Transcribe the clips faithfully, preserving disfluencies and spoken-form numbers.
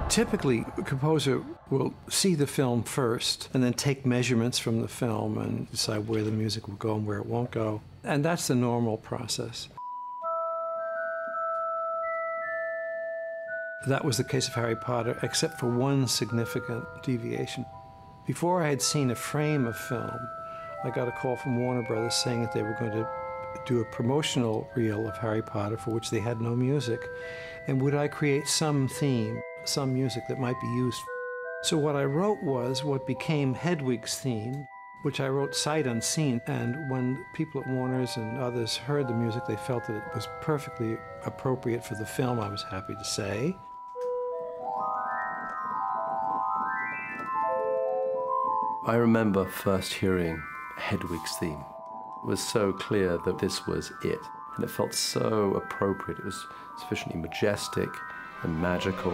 Typically, a composer will see the film first and then take measurements from the film and decide where the music will go and where it won't go. And that's the normal process. That was the case of Harry Potter, except for one significant deviation. Before I had seen a frame of film, I got a call from Warner Brothers saying that they were going to do a promotional reel of Harry Potter for which they had no music, and would I create some theme, some music that might be used. So what I wrote was what became Hedwig's theme, which I wrote sight unseen, and when people at Warner's and others heard the music, they felt that it was perfectly appropriate for the film, I was happy to say. I remember first hearing Hedwig's theme. It was so clear that this was it, and it felt so appropriate. It was sufficiently majestic and magical.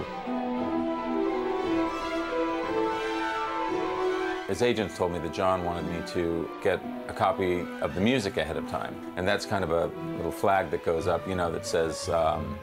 His agents told me that John wanted me to get a copy of the music ahead of time, and that's kind of a little flag that goes up, you know, that says, um,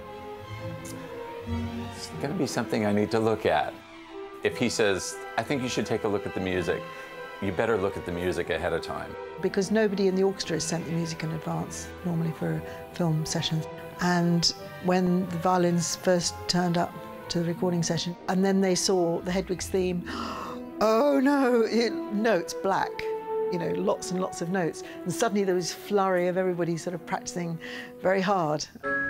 it's gonna be something I need to look at. If he says, I think you should take a look at the music, you better look at the music ahead of time. Because nobody in the orchestra has sent the music in advance, normally for film sessions. And when the violins first turned up to the recording session, and then they saw the Hedwig's theme, oh no, it, notes, black, you know, lots and lots of notes. And suddenly there was a flurry of everybody sort of practicing very hard.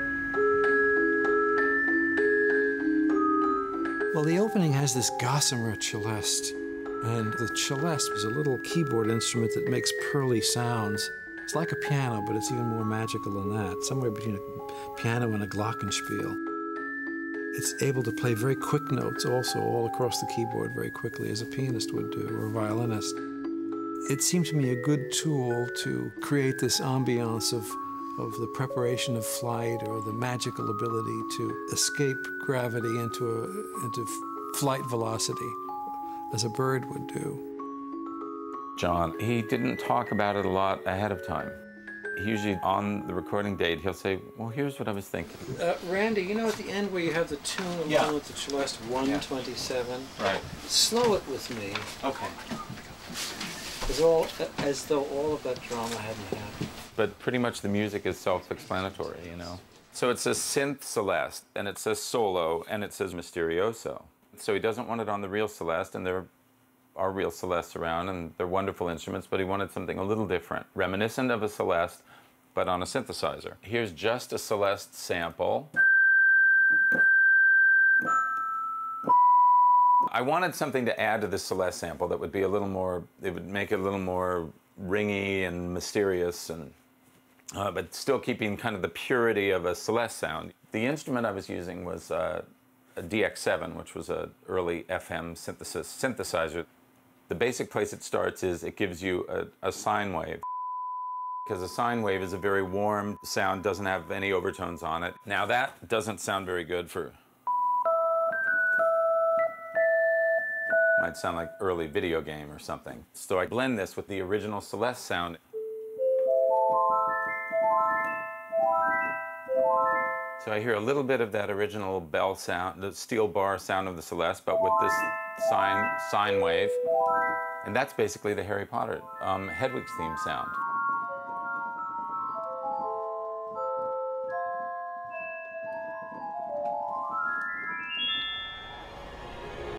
Well, the opening has this gossamer celeste, and the celeste is a little keyboard instrument that makes pearly sounds. It's like a piano, but it's even more magical than that, somewhere between a piano and a glockenspiel. It's able to play very quick notes also all across the keyboard very quickly, as a pianist would do, or a violinist. It seemed to me a good tool to create this ambiance of of the preparation of flight, or the magical ability to escape gravity into, a, into flight velocity, as a bird would do. John, he didn't talk about it a lot ahead of time. Usually on the recording date, he'll say, well, here's what I was thinking. Uh, Randy, you know at the end where you have the tune along yeah. with the celeste, one twenty-seven? Yeah. Right. Slow it with me. Okay. As, all, as though all of that drama hadn't happened. But pretty much the music is self-explanatory, you know? So it says synth celeste, and it says solo, and it says misterioso. So he doesn't want it on the real celeste, and there are real celestes around, and they're wonderful instruments, but he wanted something a little different, reminiscent of a celeste, but on a synthesizer. Here's just a celeste sample. I wanted something to add to the celeste sample that would be a little more, it would make it a little more ringy and mysterious, and uh, but still keeping kind of the purity of a celeste sound. The instrument I was using was uh, a D X seven, which was an early F M synthesis synthesizer. The basic place it starts is it gives you a, a sine wave. Because a sine wave is a very warm sound, doesn't have any overtones on it. Now that doesn't sound very good for... Might sound like early video game or something. So I blend this with the original celeste sound. So I hear a little bit of that original bell sound, the steel bar sound of the celeste, but with this sine, sine wave. And that's basically the Harry Potter um, Hedwig's theme sound.